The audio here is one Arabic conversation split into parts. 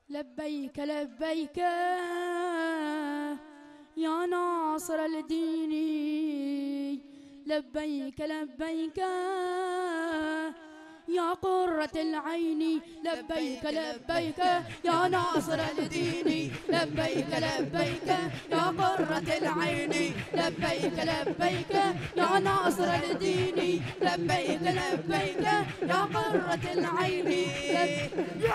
لبيك لبيك يا ناصر الدين، لبيك لبيك يا قرة العين، لبيك لبيك يا ناصر الدين، لبيك لبيك يا قرة العين، لبيك لبيك يا ناصر الدين، لبيك لبيك يا قرة العين، لبيك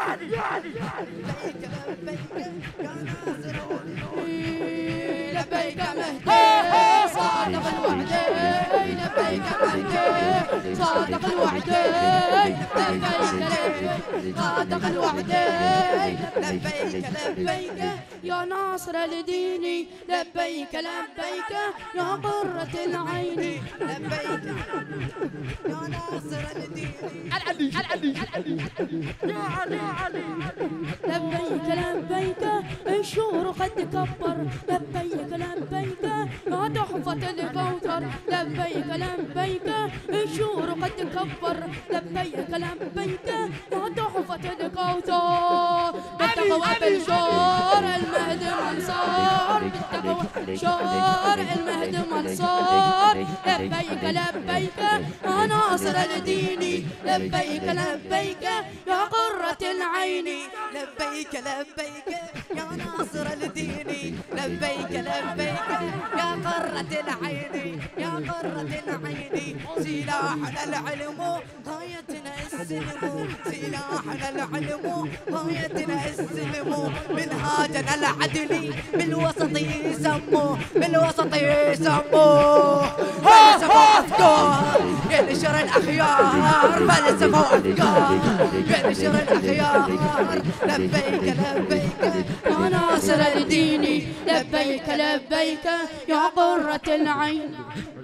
لبيك يا ناصر الدين، لبيك مهدي صادق الوعدين، لبيك مهدي صادق الوعدين، لبيك صادق الوعدين، لبيك لبيك يا ناصر الدين، لبيك لبيك يا قرة العين، لبيك يا ناصر الدين، العلي العلي العلي يا علي علي، لبيك لبيك الشهر قد كبر، لبيك لبيك يا تحفة الكوثر، لبيك لبيك الشهر قد كبر، لبيك لبيك يا تحفة الكوثر، بالتقوى بالشور المهدي منصور، بالتقوى شور المهدي منصور، لبيك لبيك يا ناصر الدين، لبيك لبيك يا قرة العين، لبيك لبيك يا ناصر الدين، لبيك لبيك يا قرة العين، يا قرة العين، سلاحنا العلم غايتنا السلم، سلاحنا العلم غايتنا السلم، منهاجنا العدل بالوسط يسموه، بالوسط يسموه، فلسفة وأفكار ينشر الأخيار، فلسفة وأفكار ينشر الأخيار، لبيك لبيك يا ناصر الدين، لبيك لبيك يا قرة العين،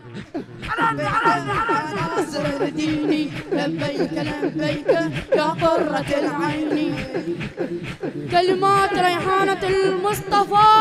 يا ناصر الدين، لبيك لبيك يا قرة العين، كلمات ريحانة المصطفى،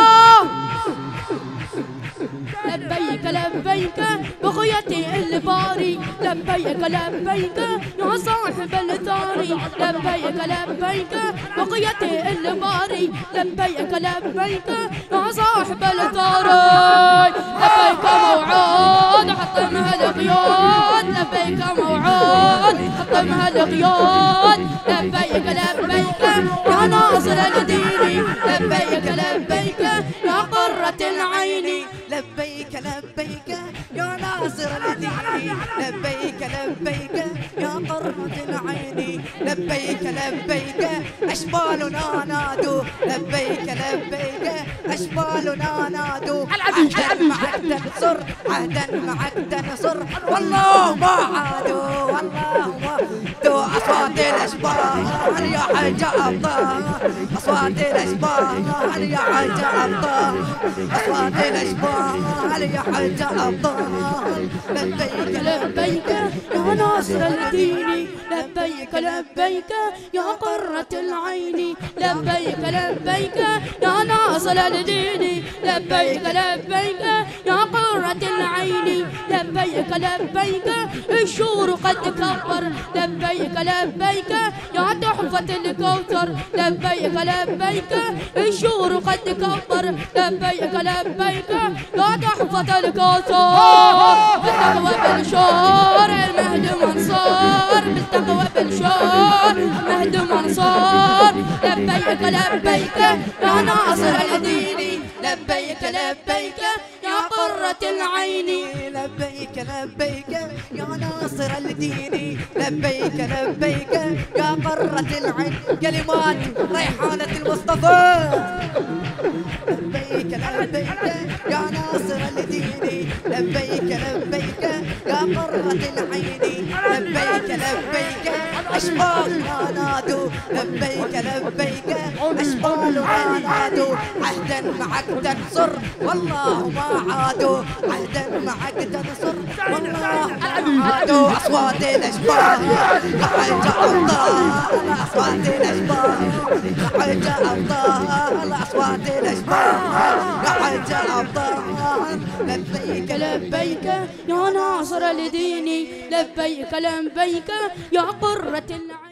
لبيك لبيك بغيتي الباري، لبيك لبيك يا صاحب الثاري، لبيك لبيك بغيتي الباري، لبيك لبيك يا صاحب الثاري، لبيك موعود حطمها القيود، لبيك موعود حطمها القيود، لبيك لبيك يا ناصر الدين، لبيك لبيك يا قرة العين، لبيك لبيك يا ناصر الدين، لبيك لبيك يا قرة العين، لبيك لبيك أشبالنا نادوا، لبيك لبيك أشبالنا نادوا، عهدا معك تنصر، عهدا معك تنصر، والله ما عادوا، والله ما عادوا، أصوات الأشبال يا حج أبطال، أصوات الأشبال يا حج أبطال، أصوات الأشبال يا حج أبطال، لبيك لبيك يا ناصر الدين، لبيك لبيك يا قرة العين، لبيك لبيك يا ناصر الدين، لبيك لبيك يا قرة العين، لبيك لبيك الشور قد كبر، لبيك لبيك يا تحفة الكوثر، لبيك لبيك الشور قد كبر، لبيك لبيك يا تحفة الكوثر، بالتقوى بالشور المهدي منصور، بالتقوى بالشور المهدي منصور، لبيك لبيك يا ناصر الدين، لبيك لبيك يا قرة العين، لبيك لبيك يا ناصر الدين، لبيك لبيك يا قرة العين، كلمات ريحانة المصطفى، لبيك لبيك يا ناصر الدين، لبيك لبيك يا قرة العين، لبيك لبيك أشبالنا نادوا، لبيك لبيك أشبالنا نادوا، عهدا معك تنصر، والله ما عادوا، عهدا معك تنصر، والله ما عادوا، أصوات الأشبال يا حج أبطال، أصوات الأشبال يا حج أبطال، أصوات الأشبال يا حج أبطال، لبيك لبيك يا ناصر الدين، لبيك لبيك يا قرة العين.